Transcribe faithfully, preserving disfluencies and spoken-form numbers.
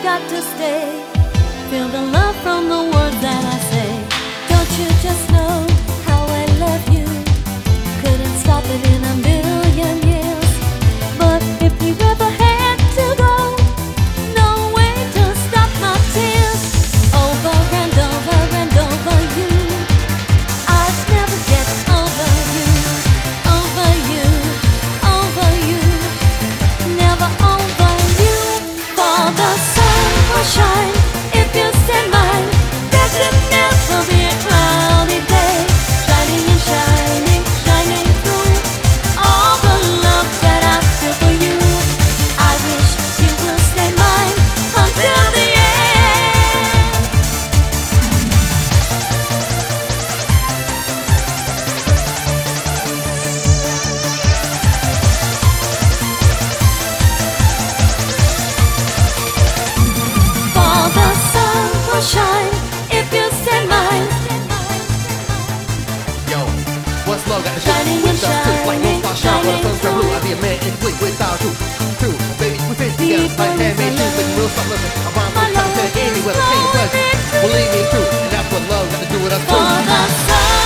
got to stay. Feel the love from the words that I say. Don't you just know how I love you? Couldn't stop it in a million years. But if you ever had to go, no way to stop my tears. Over and over and over you, I'd never get over you. Over you, over you, never over you. For the sun will shine if you stand mine. There could never be a cloudy day. Shining and shining, shining through all the love that I feel for you. I wish you will stay mine until the end. For the sun will shine if you stand mine. Yo, what's love got to do Shining and with us too? Like no shining, fire shine when the sun's shining blue. I'll be a man incomplete without you. True, baby, we fit together like handmade shoes. Baby, we'll stop living around from time to anywhere. The pain and pleasure will lead me through, and that's what love got to do with us For too. the sun